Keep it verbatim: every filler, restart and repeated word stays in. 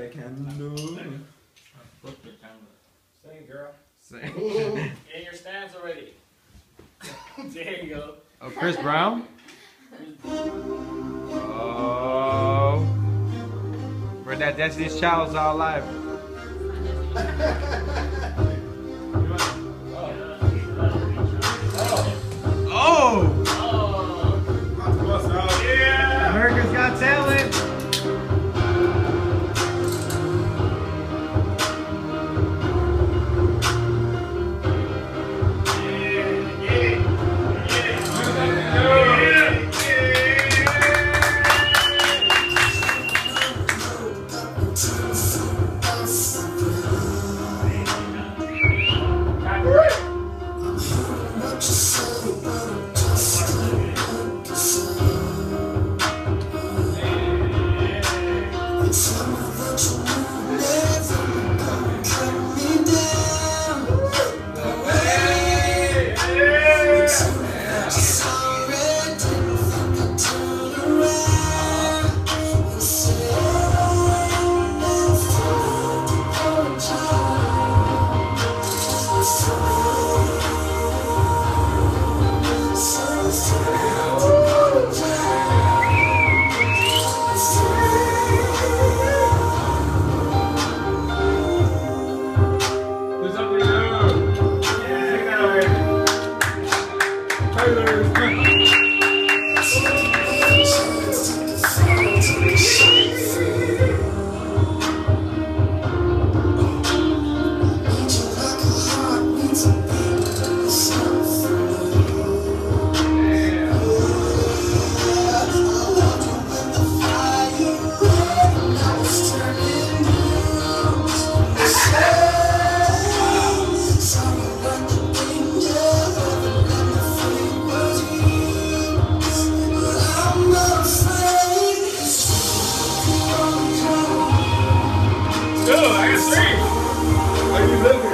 I can do. Flip your camera. Sing it, girl. Sing. Get your stance already. There you go. Oh, Chris Brown? Oh. We're that Destiny's Child's all live. Oh! Oh! Yeah! America's Got Talent! Two, I got three. Are you looking?